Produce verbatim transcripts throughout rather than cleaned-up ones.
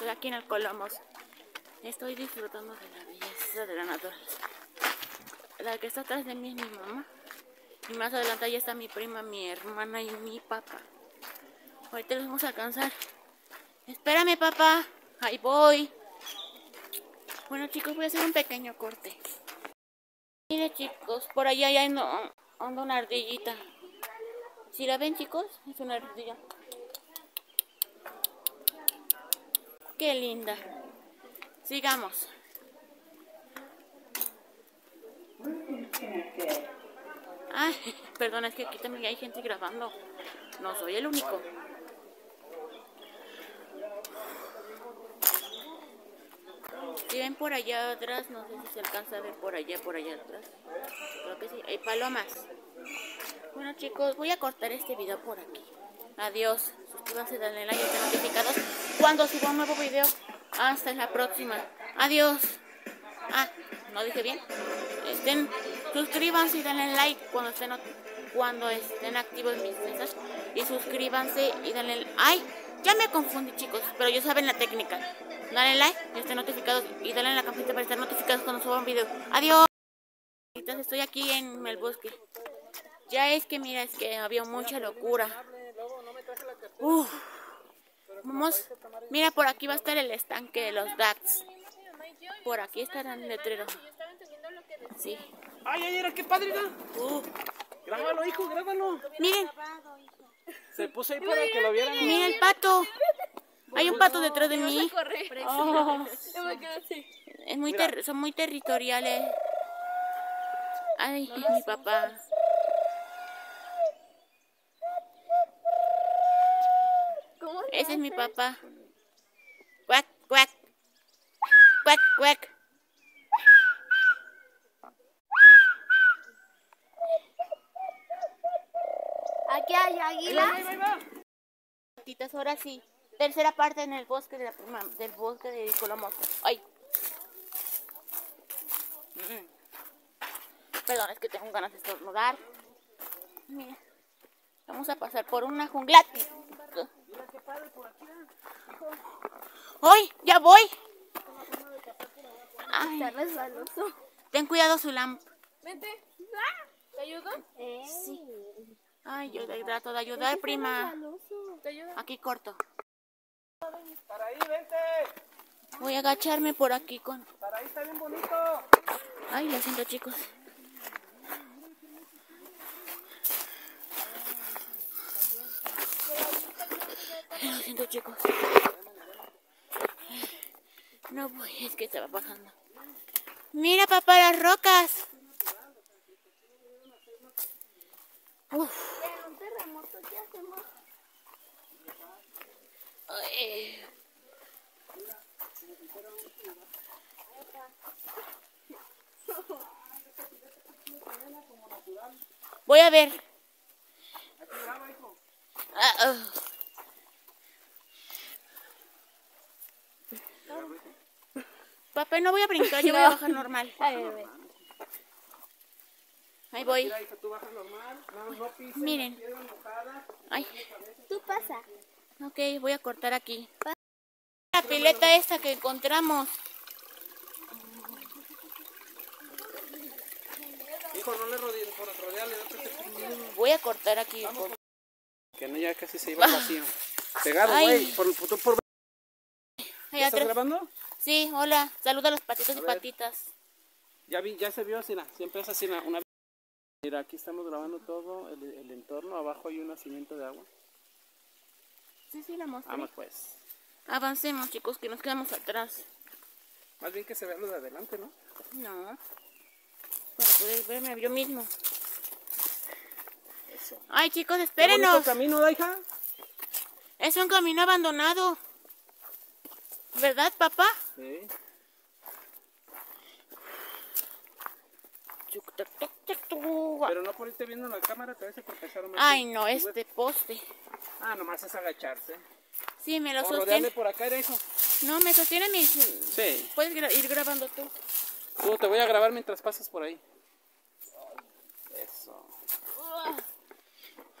aquí en el Colomos. Estoy disfrutando de la belleza de la naturaleza. La que está atrás de mí es mi mamá. Y más adelante ya está mi prima, mi hermana y mi papá. Ahorita los vamos a alcanzar. Espérame, papá. Ahí voy. Bueno, chicos, voy a hacer un pequeño corte. Mire, chicos, por allá ya anda una ardillita. Si la ven, chicos, es una ardilla. Qué linda. Sigamos. Ay, perdón, es que aquí también hay gente grabando. No soy el único. Si ven por allá atrás, no sé si se alcanza a ver por allá, por allá atrás. Creo que sí, hay palomas. Bueno, chicos, voy a cortar este video por aquí. Adiós. Suscríbanse, denle like y estén notificados cuando suba un nuevo video. Hasta la próxima. Adiós. Ah, ¿no dije bien? Estén, suscríbanse y denle like cuando estén, cuando estén activos mis mensajes. Y suscríbanse y denle... ¡Ay! Ya me confundí, chicos, pero ya saben la técnica. Dale like, estén notificados y dale en la campanita para estar notificados cuando suba un video. ¡Adiós! Estoy aquí en el bosque. Ya es que, mira, es que había mucha locura. Uf. Vamos. Mira, por aquí va a estar el estanque de los ducks. Por aquí estará el letrero. Sí. ¡Ay, ay, era qué padre! Uh. Grábalo, hijo, grábalo. Miren. Se puso ahí para que lo vieran. Mira el pato. Hay un pato detrás de mí. Oh. Es muy ter son muy territoriales. Ay, es mi papá. Ese es mi papá. Cuac, cuac. Cuac, cuac. Aquí hay águilas. Ahora sí. Tercera parte en el bosque de la prima, del bosque de Colomos. Ay. Mm. Perdón, es que tengo ganas de estornudar. Mira. Vamos a pasar por una jungla. ¡Ay! ¡Ya voy! Ay. Está resbaloso. Ten cuidado, Zulam. Vente. ¿Te ayudo? Eh. Sí. Ay, yo te trato de ayudar, prima. ¿Te ayudo? Aquí corto. Para ahí, vente. Voy a agacharme por aquí con... Para ahí está bien bonito. Ay, lo siento, chicos. Lo siento, chicos. No voy, es que estaba bajando. Mira, papá, las rocas. Uf. En un terremoto, ¿qué hacemos? Ay. Voy a ver. Ah, uh. Papá, no voy a brincar, yo voy a bajar normal. Ahí voy. Miren. Ay. Tú pasa. Ok, voy a cortar aquí. La pileta esta que encontramos. Hijo, no le rodees por rodearle. Voy a cortar aquí. Por... Que no, ya casi se iba al vacío. Pegado, güey. Por, por, por... ¿Ya estás grabando? Sí, hola. Saluda a los patitos y patitas. Ya vi, ya se vio así, siempre es así una... Mira, aquí estamos grabando todo el, el entorno. Abajo hay un nacimiento de agua. Sí, sí, la mostré. Vamos pues. Avancemos, chicos, que nos quedamos atrás. Más bien que se vea lo de adelante, ¿no? No. Para poder verme yo mismo. Eso. Ay, chicos, espérenos. ¿Es camino, hija? Es un camino abandonado. ¿Verdad, papá? Sí. Pero no por irte viendo en la cámara, te vas a tropezar más. Ay, no, este poste. Ah, nomás es agacharse. Sí, me lo o sostiene. rodearle por acá, hijo. No, me sostiene mi... Sí. Puedes gra ir grabando tú. Tú, te voy a grabar mientras pasas por ahí. Eso.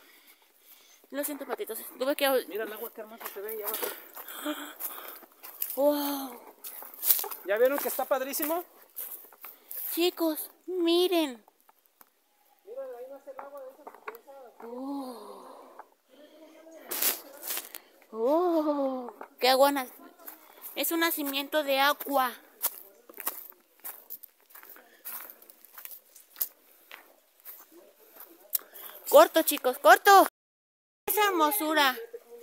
Lo siento, patitos. Tuve que... Mira el agua que hermoso se ve. Ya Wow. ¿Ya vieron que está padrísimo? Chicos, miren. Miren, ahí nace el agua de esas. Oh. Oh. Qué agua. na- Es un nacimiento de agua. Corto, chicos, corto. Esa hermosura.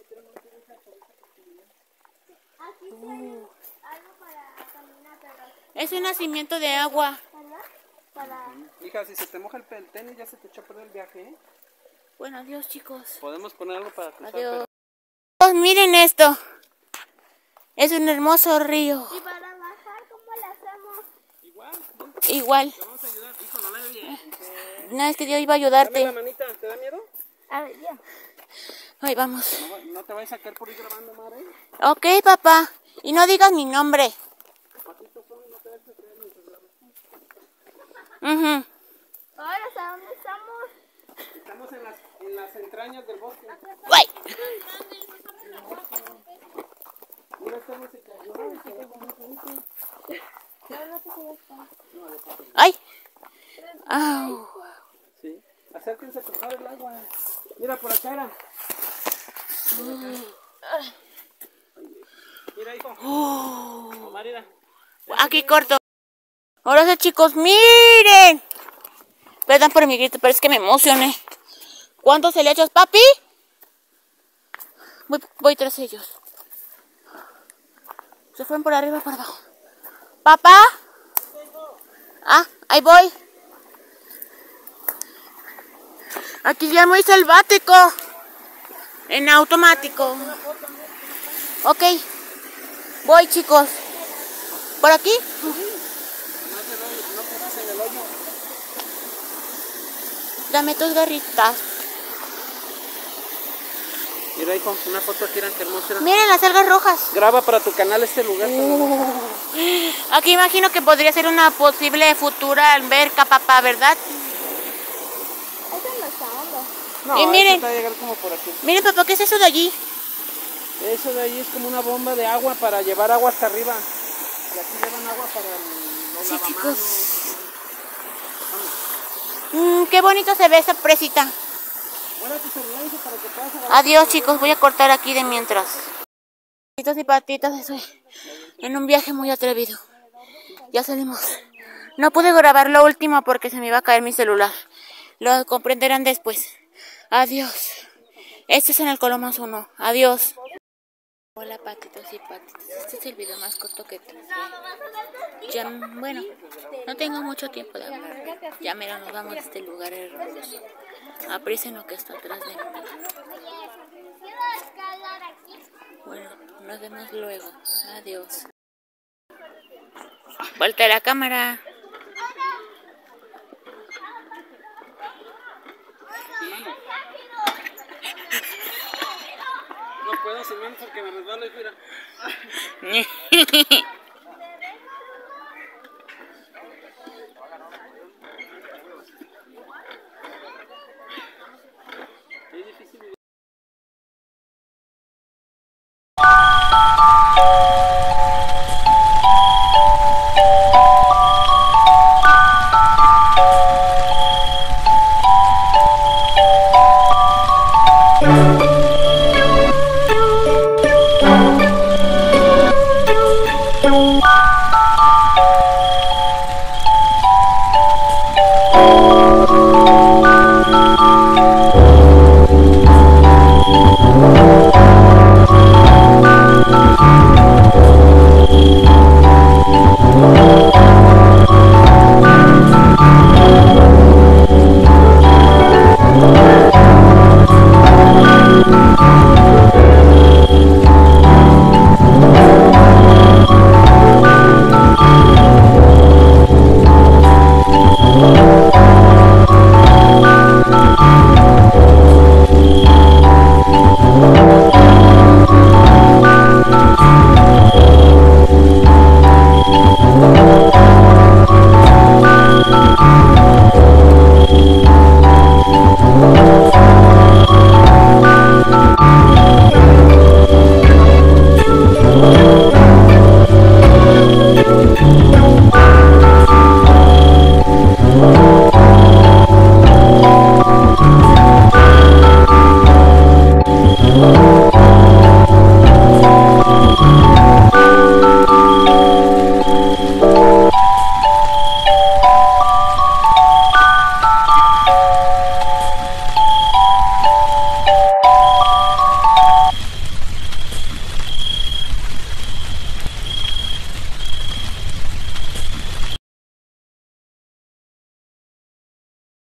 Aquí hay algo para caminar, ¿verdad? Es un nacimiento de agua. ¿Verdad? Para... Hija, si se te moja el, pe- el tenis, ya se te echó a perder el viaje, ¿eh? Bueno, adiós, chicos. Podemos poner algo para cruzar. Adiós. Chicos, miren esto. Es un hermoso río. Y para bajar, ¿cómo le hacemos? Pero igual, ven, Igual. te vamos a ayudar. Hijo, no la ve bien. No, es que Dios iba a Dame la ayudarte. manita, ¿te da miedo? A ver, ya. Ahí vamos. No, va- no te vayas a caer por ir grabando, madre. Ok, papá. Y no digas mi nombre. Patitos son, no te vayas a caer mientras grabas. Ujú. Ahora, ¿hasta dónde estamos? Estamos en las, en las entrañas del bosque. Ay. Mira, esta no se cayó. Se ve como un No, no sé si ya está. Ay. Au. Sí. Acérquense a cruzar el agua. Mira, por acá era. Mira, hijo. Omar, mira. Aquí corto. Ahora sí, chicos, miren. Perdón por mi grito, pero es que me emocioné. ¿Cuántos helechos, papi? Voy, voy tras ellos. Se fueron por arriba, por abajo. ¿Papá? Ah, ahí voy. Aquí ya muy selvático. En automático. Ok. Voy, chicos. ¿Por aquí? Dame tus garritas. Mira, hijo, una foto aquí, era que hermosa. Miren las algas rojas. Graba para tu canal este lugar. Aquí imagino que podría ser una posible futura alberca, papá, ¿verdad? Esa no está hondo. No, Y miren. esto va a llegar como por aquí. Miren, papá, ¿qué es eso de allí? Eso de ahí es como una bomba de agua para llevar agua hasta arriba. Y aquí llevan agua para el- los Sí, lavamanos. chicos. Mm, qué bonito se ve esa presita. Guarda tu celular, hijo, para que puedas agarrar. Adiós, chicos, voy a cortar aquí de mientras. Patitos y patitas, estoy en un viaje muy atrevido. Ya salimos. No pude grabar lo último porque se me iba a caer mi celular. Lo comprenderán después. Adiós. Este es en el Colomos uno. Adiós. Hola, patitos y patitas. Este es el video más corto que traje. Ya, bueno, no tengo mucho tiempo de hablar. Ya mira, nos vamos de este lugar hermoso. Aprisen lo que está atrás de mí. Bueno, nos vemos luego. Adiós. Vuelta a la cámara. No puedo sin manos porque me resbalo y mira. Es difícil.